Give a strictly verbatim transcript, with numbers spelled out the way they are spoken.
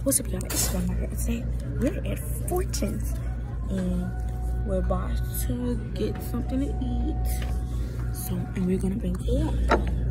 What's up, y'all? It's your mother. Today we're at Fortune's and we're about to get something to eat. So, and we're gonna bring it up.